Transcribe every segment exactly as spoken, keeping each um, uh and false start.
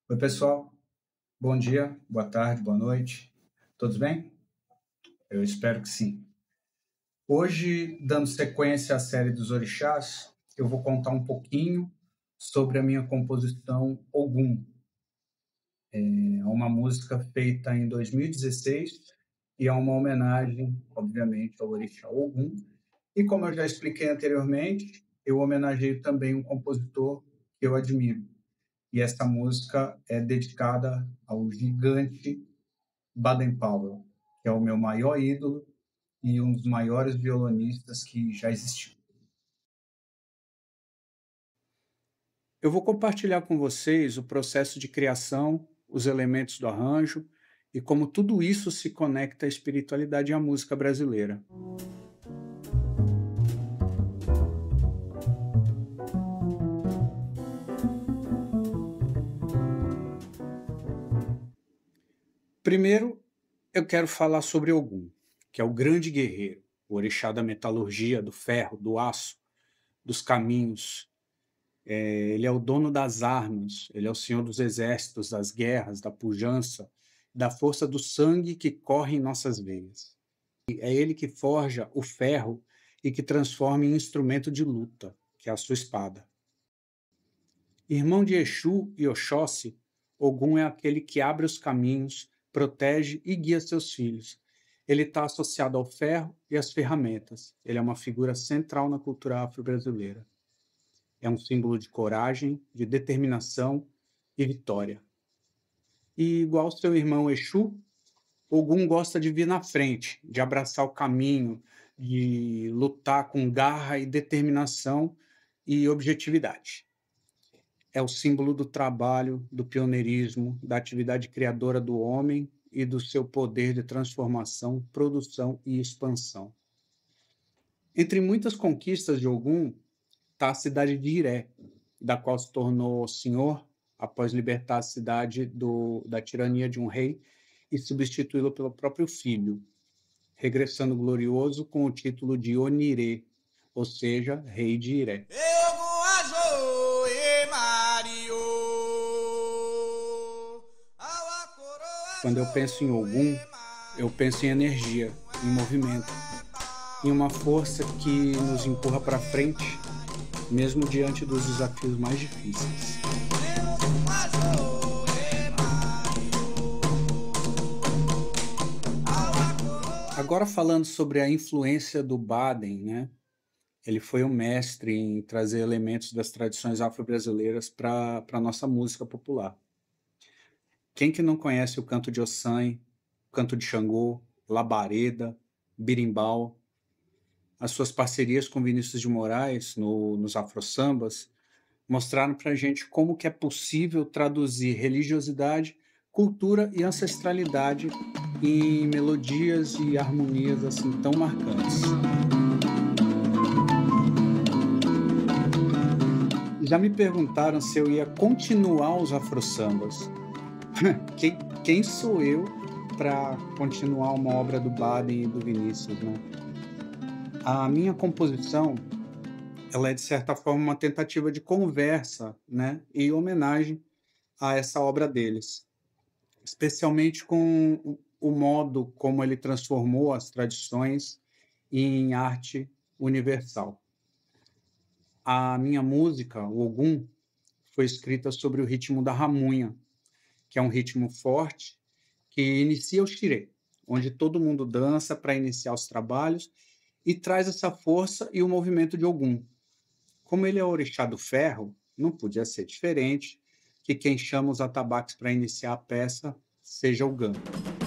Oi, pessoal. Bom dia, boa tarde, boa noite. Todos bem? Eu espero que sim. Hoje, dando sequência à série dos orixás, eu vou contar um pouquinho sobre a minha composição Ogum. É uma música feita em dois mil e dezesseis e é uma homenagem, obviamente, ao orixá Ogum. E como eu já expliquei anteriormente, eu homenageio também um compositor que eu admiro. E essa música é dedicada ao gigante Baden-Powell, que é o meu maior ídolo e um dos maiores violonistas que já existiu. Eu vou compartilhar com vocês o processo de criação, os elementos do arranjo e como tudo isso se conecta à espiritualidade e à música brasileira. Primeiro, eu quero falar sobre Ogum, que é o grande guerreiro, o orixá da metalurgia, do ferro, do aço, dos caminhos. É, ele é o dono das armas, ele é o senhor dos exércitos, das guerras, da pujança, da força do sangue que corre em nossas veias. E é ele que forja o ferro e que transforma em instrumento de luta, que é a sua espada. Irmão de Exu e Oxóssi, Ogum é aquele que abre os caminhos, protege e guia seus filhos. Ele está associado ao ferro e às ferramentas. Ele é uma figura central na cultura afro-brasileira. É um símbolo de coragem, de determinação e vitória. E igual seu irmão Exu, Ogum gosta de vir na frente, de abraçar o caminho, de lutar com garra e determinação e objetividade. É o símbolo do trabalho, do pioneirismo, da atividade criadora do homem e do seu poder de transformação, produção e expansão. Entre muitas conquistas de Ogum está a cidade de Iré, da qual se tornou senhor após libertar a cidade do, da tirania de um rei e substituí-lo pelo próprio filho, regressando glorioso com o título de Onirê, ou seja, rei de Iré. Quando eu penso em Ogum, eu penso em energia, em movimento, em uma força que nos empurra para frente, mesmo diante dos desafios mais difíceis. Agora falando sobre a influência do Baden, né? Ele foi um mestre em trazer elementos das tradições afro-brasileiras para a nossa música popular. Quem que não conhece o canto de Ossanha, o canto de Xangô, Labareda, Birimbau? As suas parcerias com Vinícius de Moraes no, nos afro-sambas mostraram para a gente como que é possível traduzir religiosidade, cultura e ancestralidade em melodias e harmonias assim tão marcantes. Já me perguntaram se eu ia continuar os afro-sambas. Quem, quem sou eu para continuar uma obra do Baden e do Vinícius, né? A minha composição, ela é de certa forma uma tentativa de conversa, né, e homenagem a essa obra deles, especialmente com o o modo como ele transformou as tradições em arte universal. A minha música, o Ogum, foi escrita sobre o ritmo da ramunha, que é um ritmo forte que inicia o xirê, onde todo mundo dança para iniciar os trabalhos e traz essa força e o movimento de Ogum. Como ele é o orixá do ferro, não podia ser diferente que quem chama os atabaques para iniciar a peça seja o Gam.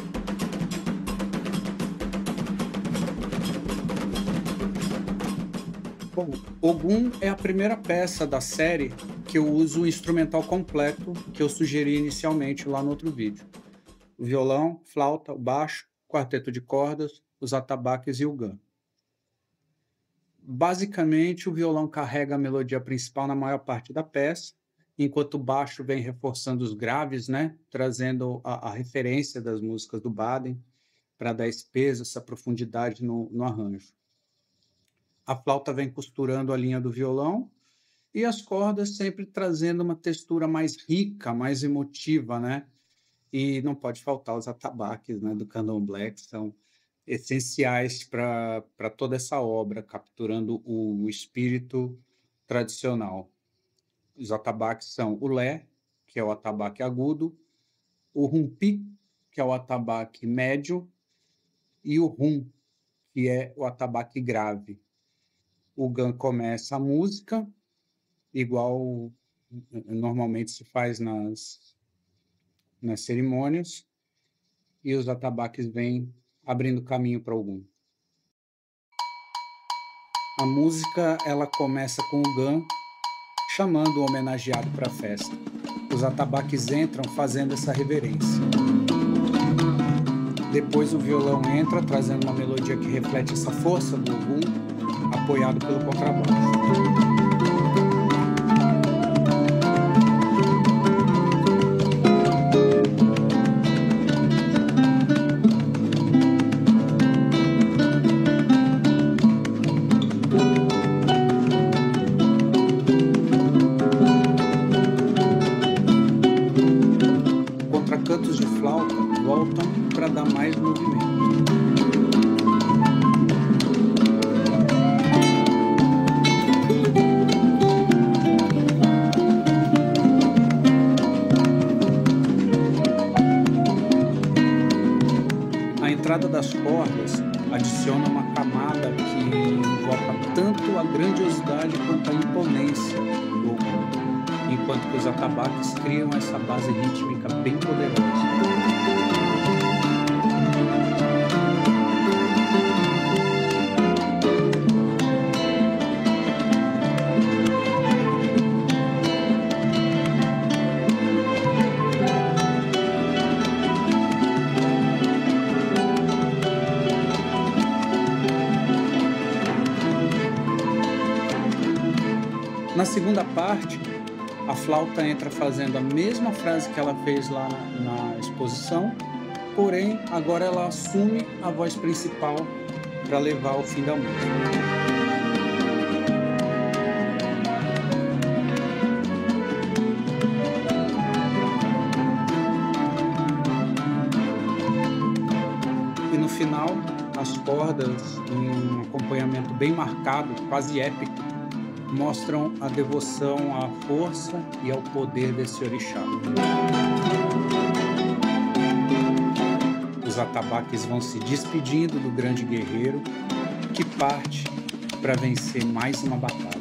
Bom, Ogum é a primeira peça da série que eu uso o instrumental completo que eu sugeri inicialmente lá no outro vídeo. O violão, flauta, o baixo, quarteto de cordas, os atabaques e o Gam. Basicamente, o violão carrega a melodia principal na maior parte da peça, enquanto o baixo vem reforçando os graves, né, trazendo a, a referência das músicas do Baden para dar esse peso, essa profundidade no, no arranjo. A flauta vem costurando a linha do violão E as cordas sempre trazendo uma textura mais rica, mais emotiva, né. E não pode faltar os atabaques, né, do candomblé, que são essenciais para pra toda essa obra, capturando o espírito tradicional. Os atabaques são o lé, que é o atabaque agudo, o rumpi, que é o atabaque médio, e o rum, que é o atabaque grave. O gan começa a música, igual normalmente se faz nas nas cerimônias, e os atabaques vêm abrindo caminho para algum. A música, ela começa com o gan chamando o homenageado para a festa. Os atabaques entram fazendo essa reverência. Depois o violão entra trazendo uma melodia que reflete essa força do ogum, apoiado pelo contrabaixo. Contracantos de flauta voltam para dar mais movimento. A entrada das cordas adiciona uma camada que invoca tanto a grandiosidade quanto a imponência do ogum, enquanto que os atabaques criam essa base rítmica bem poderosa. Na segunda parte, a flauta entra fazendo a mesma frase que ela fez lá na, na exposição, porém, agora ela assume a voz principal para levar ao fim da música. E no final, as cordas, em um acompanhamento bem marcado, quase épico, mostram a devoção à força e ao poder desse orixá. Os atabaques vão se despedindo do grande guerreiro que parte para vencer mais uma batalha.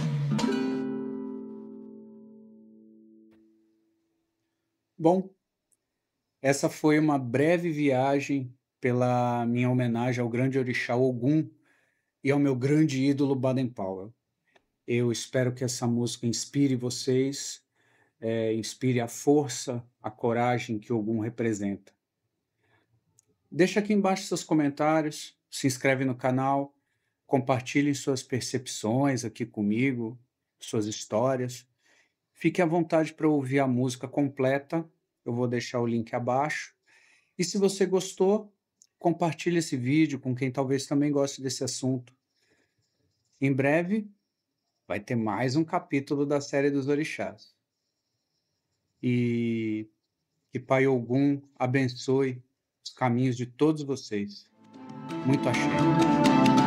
Bom, essa foi uma breve viagem pela minha homenagem ao grande orixá Ogum e ao meu grande ídolo Baden Powell. Eu espero que essa música inspire vocês, é, inspire a força, a coragem que Ogum representa. Deixa aqui embaixo seus comentários, se inscreve no canal, compartilhe suas percepções aqui comigo, suas histórias. Fique à vontade para ouvir a música completa, eu vou deixar o link abaixo. E se você gostou, compartilhe esse vídeo com quem talvez também goste desse assunto. Em breve, vai ter mais um capítulo da série dos orixás. E que Pai Ogum abençoe os caminhos de todos vocês. Muito axé.